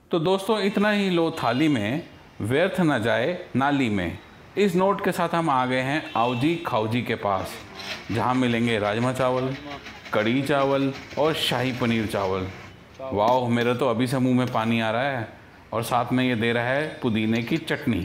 तो दोस्तों इतना ही लो थाली में, व्यर्थ न जाए नाली में। इस नोट के साथ हम आ गए हैं आओजी खाओजी के पास, जहां मिलेंगे राजमा चावल, कढ़ी चावल और शाही पनीर चावल। वाह, मेरे तो अभी से मुंह में पानी आ रहा है। और साथ में ये दे रहा है पुदीने की चटनी।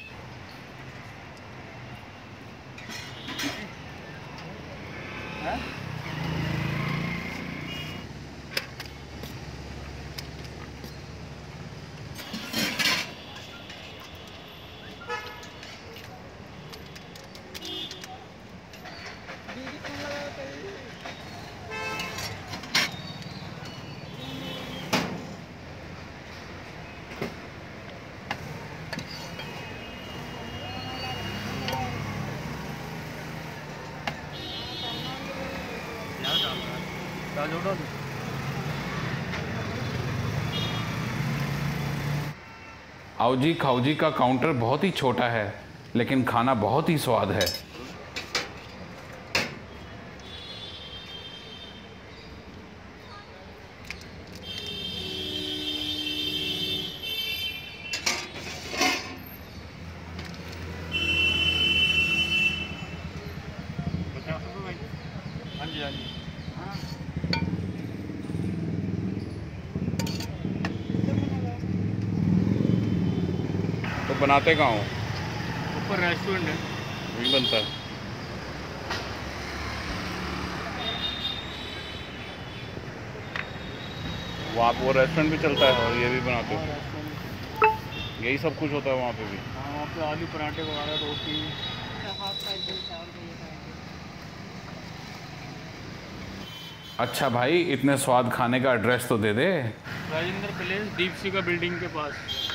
आओजी खाओजी का काउंटर बहुत ही छोटा है, लेकिन खाना बहुत ही स्वाद है। तो बनाते कहाँ हो? ऊपर रेस्टोरेंट है, वहीं बनता है। वहाँ वो रेस्टोरेंट भी चलता है और ये भी बनाते हो? यही सब कुछ होता है वहाँ पे भी? हाँ, वहाँ पे आलू पराठे वगैरह, रोटी। अच्छा भाई, इतने स्वाद खाने का एड्रेस तो दे दे। राजेंद्र पैलेस, दीप सिंह का बिल्डिंग के पास।